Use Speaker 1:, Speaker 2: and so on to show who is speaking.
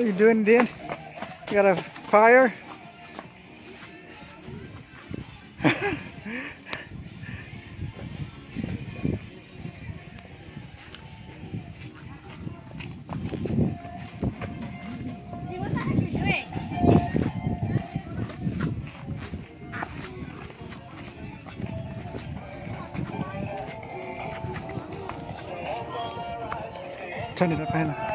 Speaker 1: What are you doing, Dan? You got a fire? Turn it up, Hannah.